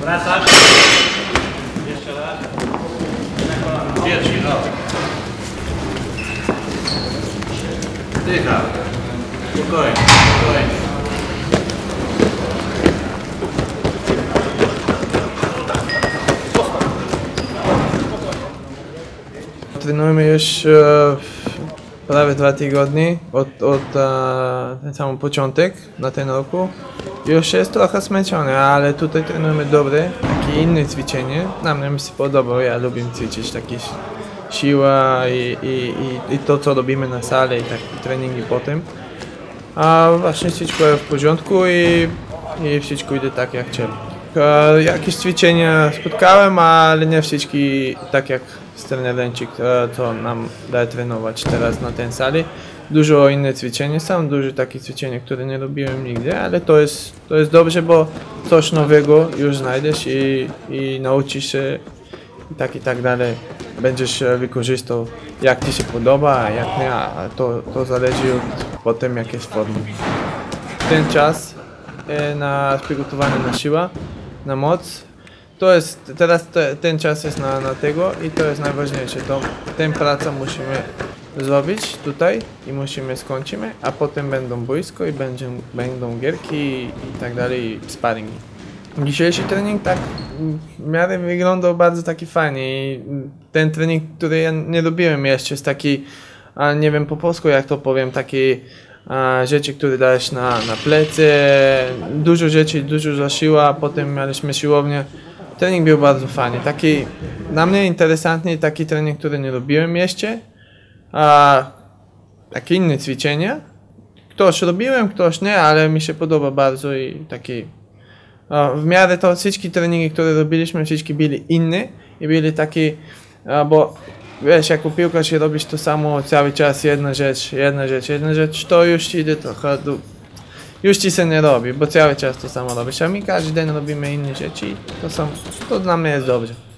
Wracasz. Jeszcze raz. Pierwszy, no. Dycha. Spokojnie, spokojnie. Trenujemy już prawie 2 tygodnie od ten sam początek na ten roku. Już jest trochę zmęczony, ale tutaj trenujemy dobre, takie inne ćwiczenie. Nam mi się podoba, ja lubię ćwiczyć takie siła i to co robimy na sali i takie treningi potem. A właśnie wszystko jest w porządku i wszystko idzie tak jak trzeba. Jakieś ćwiczenia spotkałem, ale nie wszystkie tak jak trenerczyk, co nam daje trenować teraz na tej sali. Dużo innych ćwiczeń są, dużo takich ćwiczeń, które nie robiłem nigdy, ale to jest dobrze, bo coś nowego już znajdziesz i nauczysz się i tak dalej. Będziesz wykorzystał jak ci się podoba, a jak nie, a to zależy od tym jak jest forma. Ten czas na przygotowanie na siłę, na moc, to jest, teraz ten czas jest na tego i to jest najważniejsze. Tę pracę musimy zrobić tutaj i musimy skończyć, a potem będą boisko i będą gierki i tak dalej, sparringi. Dzisiejszy trening tak w miarę wyglądał bardzo taki fajnie i ten trening, który ja nie robiłem jeszcze, jest taki, nie wiem po polsku jak to powiem, taki rzeczy, które dajesz na plecy, dużo rzeczy, dużo za siła, potem mieliśmy siłownię. Trening był bardzo fajny, taki dla mnie interesantny, taki trening, który nie robiłem jeszcze. Takie inne ćwiczenia. Ktoś robiłem, ktoś nie, ale mi się podoba bardzo i taki w miarę to wszystkie treningi, które robiliśmy, wszystkie były inne i były takie, bo wiesz, jako piłkarz robisz to samo cały czas, jedna rzecz, to już ci idzie trochę, już ci się nie robi, bo cały czas to samo robisz, a my każdy dzień robimy inne rzeczy i to dla mnie jest dobrze.